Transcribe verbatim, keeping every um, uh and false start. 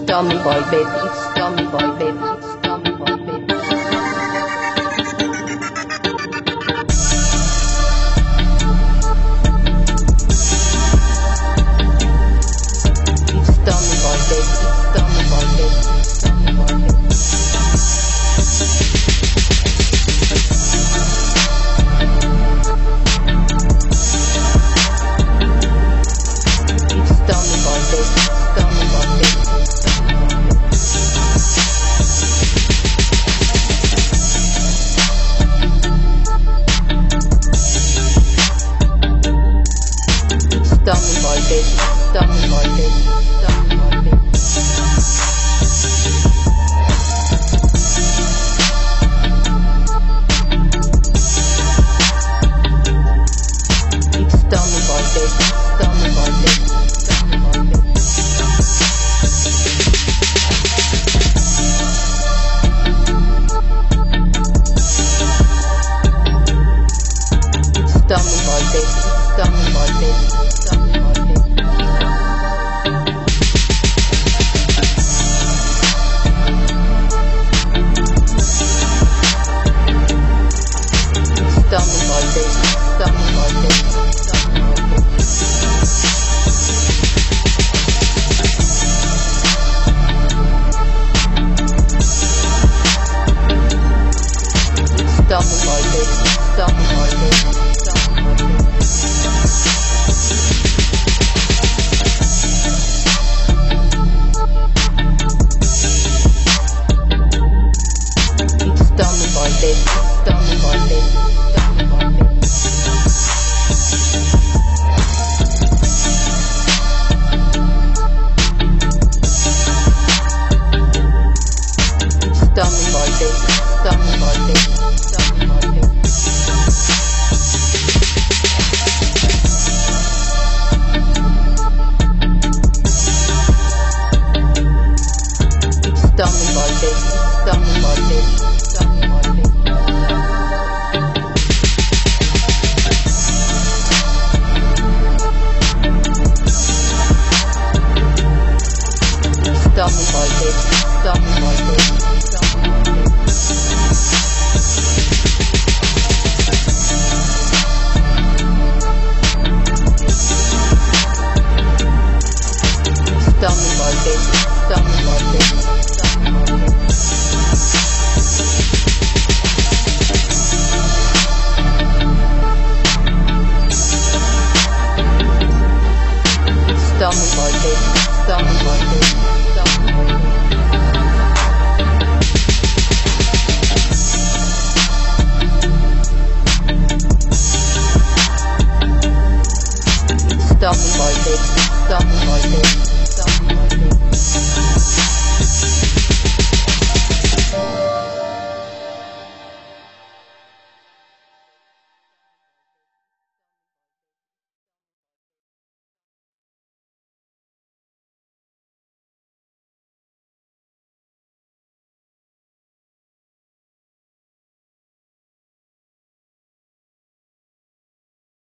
Tommy Boy baby, it's Tommy Boy baby, it's Tommy Boy baby. It's Tommy Boy baby, it's Tommy Boy baby, it's Tommy Boy baby. It's Tommy Boy baby, it's Tommy Boy baby. Tommy Boy baby, Tommy Boy baby, Tommy Boy baby. It's Tommy Boy baby, Tommy Boy baby, Tommy Boy baby. It's Tommy Boy baby, Tommy Boy baby. Tommy Boy baby, Tommy Boy baby, Tommy Boy baby. Tommy Boy baby, Tommy Boy baby, Tommy Boy baby. It's Tommy Boy baby, Tommy Boy baby, Tommy Boy baby. It's Tommy Boy baby, Tommy Boy baby, Tommy Boy baby. It's Tommy Boy baby, Tommy Boy baby, Tommy Boy baby. Tommy Boy baby, Tommy Boy baby, Tommy Boy baby. Tommy Boy baby, Tommy Boy baby, Tommy Boy baby. Tommy Boy baby, Tommy Boy baby, Tommy Boy baby. Tommy Boy baby, Tommy Boy baby.